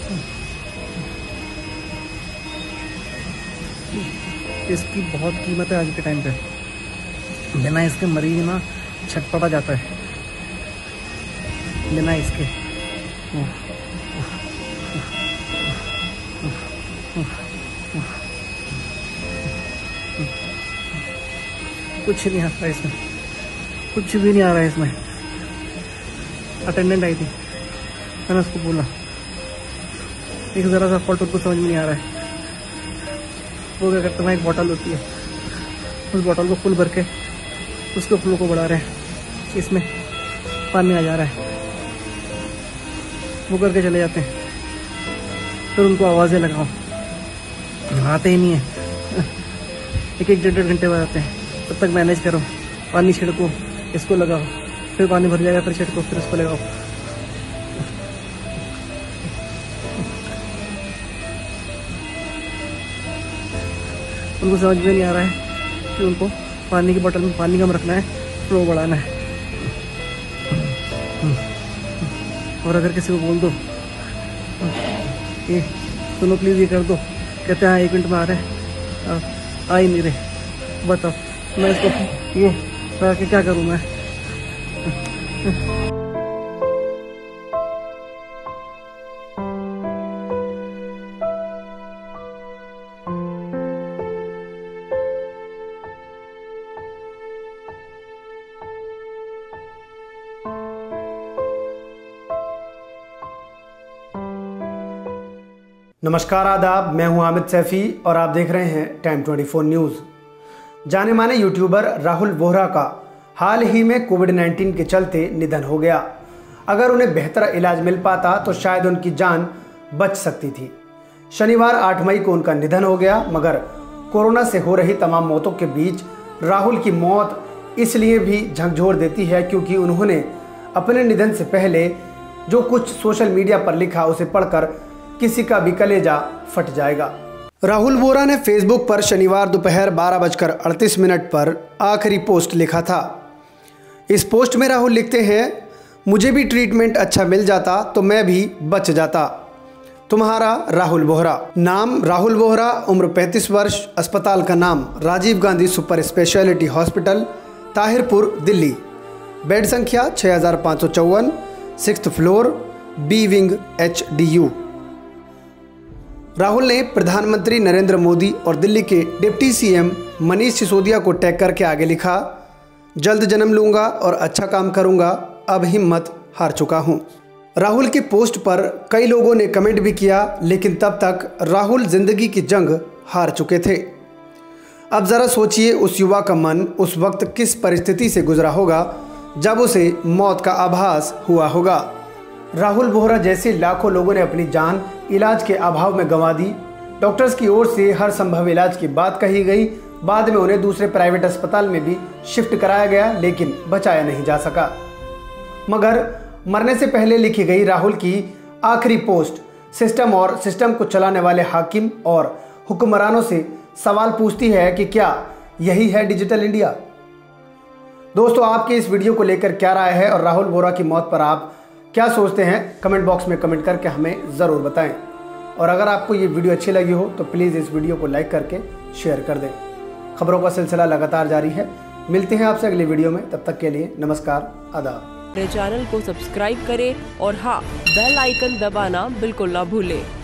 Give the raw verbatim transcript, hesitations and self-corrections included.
इसकी बहुत कीमत है आज के टाइम पे। बिना इसके मरीज ना छटपटा जाता है, बिना इसके। कुछ नहीं आता इसमें, कुछ भी नहीं आ रहा है इसमें। अटेंडेंट आई थी, मैंने उसको बोला एक ज़रा सा फॉल्ट उसको समझ में नहीं आ रहा है। वो क्या करता है, एक बॉटल होती है, उस बॉटल को फुल भर के उसके फ्लो को बढ़ा रहे हैं, इसमें पानी आ जा रहा है, वो करके चले जाते हैं। फिर उनको आवाज़ें लगाओ, आते ही नहीं है। एक एक डेढ़ डेढ़ घंटे बाद आते हैं, तब तक मैनेज करो, पानी छिड़को, इसको लगाओ, फिर पानी भर जाएगा, फिर छिड़को, फिर इसको लगाओ। उनको समझ में नहीं आ रहा है कि उनको पानी की बोतल में पानी कम रखना है, फ्लो बढ़ाना है। और अगर किसी को बोल दो ये सुनो प्लीज़ ये कर दो, कहते हैं हाँ एक मिनट में आ रहे हैं, आ ही नहीं रहे, बताओ मैं इसको ये लगा के क्या करूँ मैं। नमस्कार, आदाब। मैं हूं हामिद सैफी और आप देख रहे हैं टाइम चौबीस न्यूज़। जाने माने यूट्यूबर राहुल वोहरा का हाल ही में कोविड नाइन्टीन के चलते निधन हो गया। अगर उन्हें बेहतर इलाज मिल पाता तो शायद उनकी जान बच सकती थी। शनिवार आठ मई को उनका निधन हो गया, मगर कोरोना से हो रही तमाम मौतों के बीच राहुल की मौत इसलिए भी झकझोर देती है क्योंकि उन्होंने अपने निधन से पहले जो कुछ सोशल मीडिया पर लिखा उसे पढ़कर किसी का भी कलेजा फट जाएगा। राहुल वोहरा ने फेसबुक पर शनिवार दोपहर बारह बजकर अड़तीस मिनट पर आखिरी पोस्ट लिखा था। इस पोस्ट में राहुल लिखते हैं, मुझे भी ट्रीटमेंट अच्छा मिल जाता तो मैं भी बच जाता। तुम्हारा राहुल वोहरा। नाम राहुल वोहरा, उम्र पैंतीस वर्ष, अस्पताल का नाम Rajiv Gandhi super speciality hospital, Tahirpur, Delhi. Bed संख्या छः हज़ार पाँच सौ चौवन, sixth floor, B wing, H D U. Rahul ने प्रधानमंत्री नरेंद्र मोदी और दिल्ली के डिप्टी सीएम मनीष सिसोदिया को टैग करके आगे लिखा, जल्द जन्म लूंगा और अच्छा काम करूंगा, अब हिम्मत हार चुका हूं। राहुल की पोस्ट पर कई लोगों ने कमेंट भी किया, लेकिन तब तक राहुल जिंदगी की जंग हार चुके थे। अब ज़रा सोचिए उस युवा का मन उस वक्त किस परिस्थिति से गुजरा होगा जब उसे मौत का आभास हुआ होगा। राहुल वोहरा जैसे लाखों लोगों ने अपनी जान इलाज के अभाव में गंवा दी। डॉक्टर्स की ओर से हर संभव इलाज की बात कही गई, बाद में उन्हें दूसरे प्राइवेट अस्पताल में भी शिफ्ट कराया गया, लेकिन बचाया नहीं जा सका। मगर मरने से पहले लिखी गई राहुल की आखिरी पोस्ट सिस्टम और सिस्टम को चलाने वाले हाकिम और हुक्मरानों से सवाल पूछती है कि क्या यही है डिजिटल इंडिया। दोस्तों, आपकी इस वीडियो को लेकर क्या राय है और राहुल वोहरा की मौत पर आप क्या सोचते हैं, कमेंट बॉक्स में कमेंट करके हमें ज़रूर बताएं। और अगर आपको ये वीडियो अच्छी लगी हो तो प्लीज़ इस वीडियो को लाइक करके शेयर कर दें। खबरों का सिलसिला लगातार जारी है। मिलते हैं आपसे अगली वीडियो में, तब तक के लिए नमस्कार, आदाब। मेरे चैनल को सब्सक्राइब करें और हाँ, बेल आइकन दबाना बिल्कुल ना भूलें।